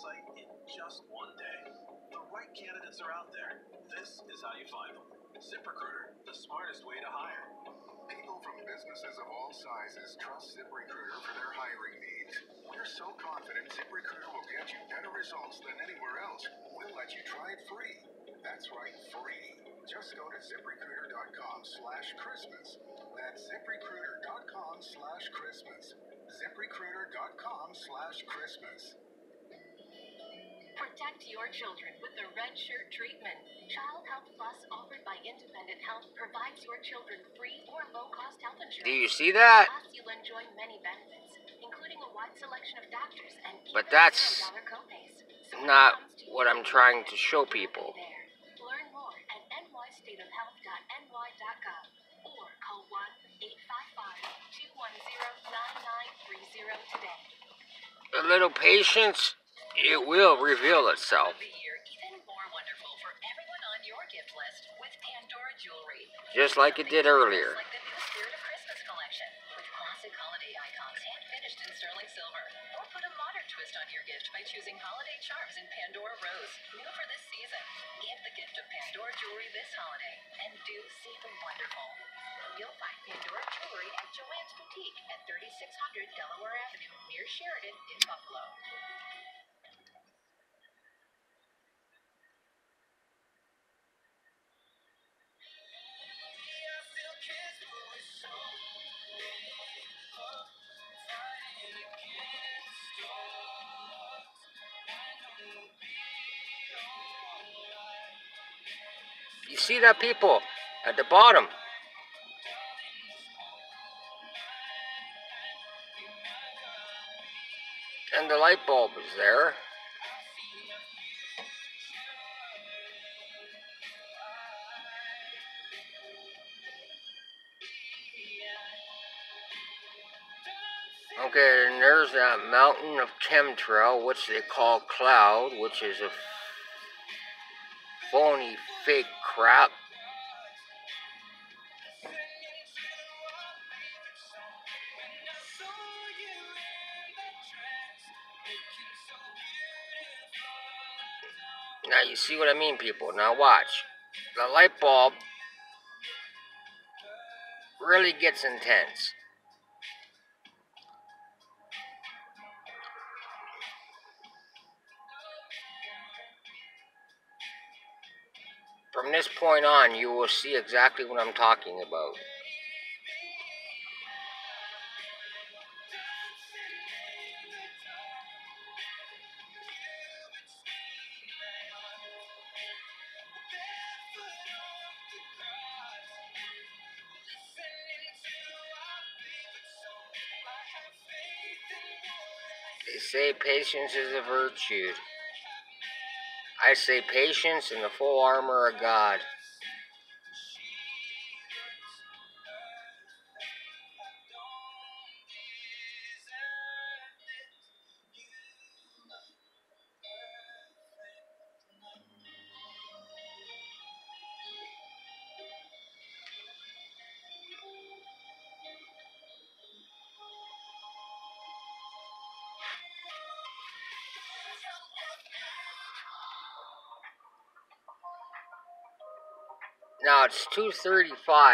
website in just one day. The right candidates are out there. This is how you find them. ZipRecruiter, the smartest way to hire. People from businesses of all sizes trust ZipRecruiter for their hiring needs. We're so confident ZipRecruiter will get you better results than anywhere else. We'll let you try it free. That's right, free. Just go to ZipRecruiter.com/Christmas. That's ZipRecruiter.com/Christmas. ZipRecruiter.com/Christmas. Protect your children with the Red Shirt treatment. Child Health Plus, offered by Independent Health, provides your children free or low-cost health insurance. Do you see that? Plus, you'll enjoy many benefits, including a wide selection of doctors and But that's $0 copays. So not what I'm trying to show people. Learn more at nystateofhealth.ny.gov or call 1-855-210-9930 today. A little patience, it will reveal itself. Even more wonderful for everyone on your gift list with Pandora Jewelry. Just like it did earlier. Like the new Spirit of Christmas collection with classic holiday icons hand-finished in sterling silver. Or put a modern twist on your gift by choosing holiday charms in Pandora Rose, new for this season. Give the gift of Pandora Jewelry this holiday and do see the wonderful. You'll find Pandora Jewelry at Joann's Boutique at 3600 Delaware Avenue near Sheridan in Buffalo. You see that, people? At the bottom. And the light bulb is there. Okay, and there's that mountain of chemtrail, which they call cloud, which is a phony, fake crap. Now you see what I mean, people. Now watch. The light bulb really gets intense. From this point on, you will see exactly what I'm talking about. They say patience is a virtue. I say patience in the full armor of God. Now it's 2:35.